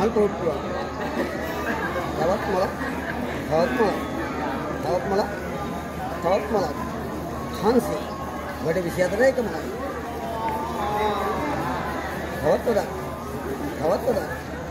මල් පොට්ටුව. තවත් මලක්. තවත් මලක්. හංසය. වැඩ 24 එක මලක්. තවත් මලක්.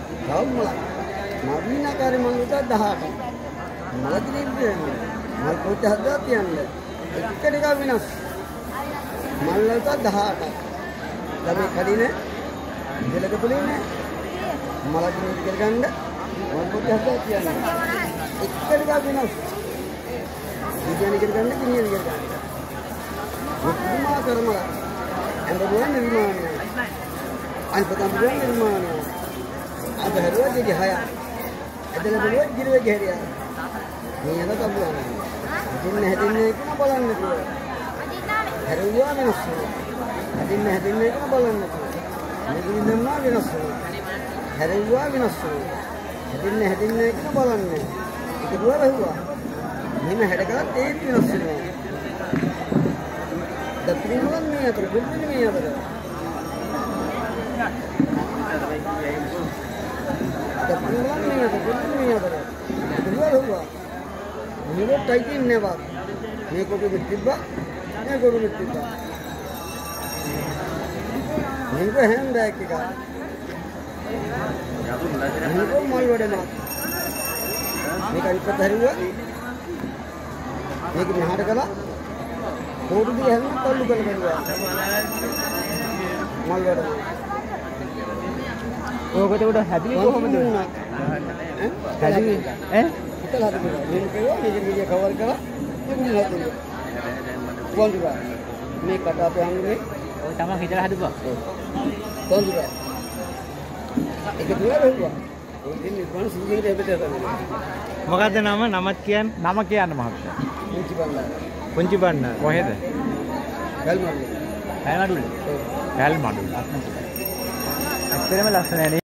නවීනකාරී මල් උත 18. මල දිනේ මල් පොට්ට හදලා තියන්නේ. එක ටිකක් වෙනස්. මල් වලට 18ක්. ළමයි කඩිනේ ඉලක තුලින්නේ මල දිනේ කරගන්න මල් පොට්ට හදලා තියන්නේ. එක ටිකක් වෙනස්. විද්‍යානික කරගන්න කිනියන කරගන්න. මුතුමා කරමල. අඳුරන නිර්මාණය. අන්පතම් නිර්මාණය. අද හරුවා දෙවි 6. ඇදලා බලුවා ගිරවේ ගැරියා. මේ යන කම්බුවා. ඉතින් හැදින්නේ කියන බලන්න කිව්වා. හැරුවා වෙනස් වෙනවා. හැදින්නේ කියන බලන්න කිව්වා. මෙදින නම්මා වෙනස් වෙනවා. හැරුවා වෙනස් වෙනවා. හැදින්නේ කියන බලන්න. ඒක දුවා වැහුවා. මෙන්න හැඩගත් ඒත් වෙනස් වෙනවා. දත්තින් වල මේ අතර බුද්ධින් මේ අතර. දත්තින් වල මේ අතර බුද්ධින් මේ අතර. දුවා වැහුවා. මේක ටයිටින් නෙවක්. මේක කොට තිබ්බා. මේක කොට තිබ්බා. මේක හැන්ඩ් බෑග් එක. මේක මල් වඩනවා. මේක ඉපත හරිවා. මේක මෙහාට කළා. පොඩි දී හැම තල්ලු කරලා මල් වඩනවා. ඕකට උඩ හැදුවේ කොහොමද? හැදුවේ ඉතලා හදුවා. මේක කිව්වා මේක විදිය කවර් කරලා මේක හදුවා. වන්දුවා. මේ කට අපේ අංගනේ ඔය තමයි හිතලා හදුවා. වන්දුවා. ඒක දුවා වෙනවා. ඔය දෙන්නේ කොහොමද සිංහලට හැබෙට හදන්නේ. මොකද්ද නමත් කියන්නේ? නම කියන්න මහත්තයා. පුංචි බණ්ඩාර. පුංචි බණ්ඩාර කොහෙද? කල්මඩුල්ල. කල්මඩුල්ල. ඇත්තටම ලස්සනයි නේ.